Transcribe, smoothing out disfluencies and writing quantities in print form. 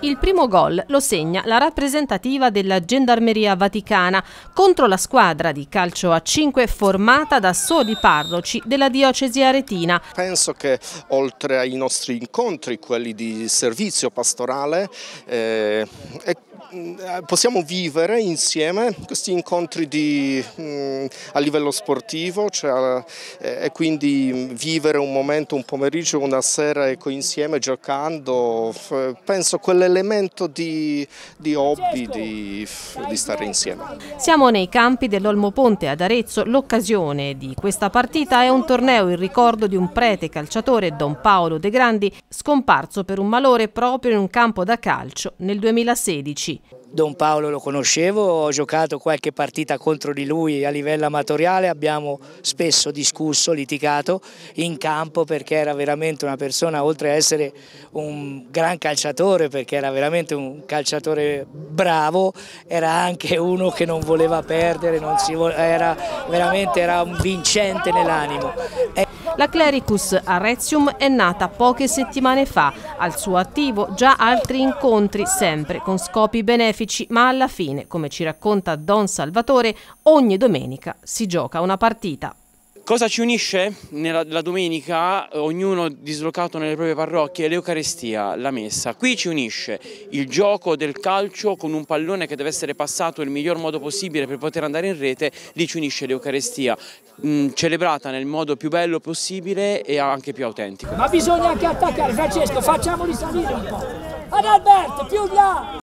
Il primo gol lo segna la rappresentativa della Gendarmeria Vaticana contro la squadra di calcio a 5 formata da soli parroci della diocesi aretina. Penso che oltre ai nostri incontri, quelli di servizio pastorale, possiamo vivere insieme questi incontri a livello sportivo, e quindi vivere un momento, un pomeriggio, una sera insieme giocando. Penso quell'elemento di hobby, di stare insieme. Siamo nei campi dell'Olmo Ponte ad Arezzo. L'occasione di questa partita è un torneo in ricordo di un prete calciatore, Don Paolo De Grandi, scomparso per un malore proprio in un campo da calcio nel 2016. Don Paolo lo conoscevo, ho giocato qualche partita contro di lui a livello amatoriale, abbiamo spesso discusso, litigato in campo perché era veramente una persona, oltre a essere un gran calciatore, perché era veramente un calciatore bravo, era anche uno che non voleva perdere, era un vincente nell'animo. La Clericus Arretium è nata poche settimane fa, al suo attivo già altri incontri, sempre con scopi benefici, ma alla fine, come ci racconta Don Salvatore, ogni domenica si gioca una partita. Cosa ci unisce la domenica, ognuno dislocato nelle proprie parrocchie? L'Eucaristia, la messa. Qui ci unisce il gioco del calcio con un pallone che deve essere passato nel miglior modo possibile per poter andare in rete, lì ci unisce l'Eucaristia, celebrata nel modo più bello possibile e anche più autentico. Ma bisogna anche attaccare, Francesco, facciamoli salire un po'. Adalberto, più là!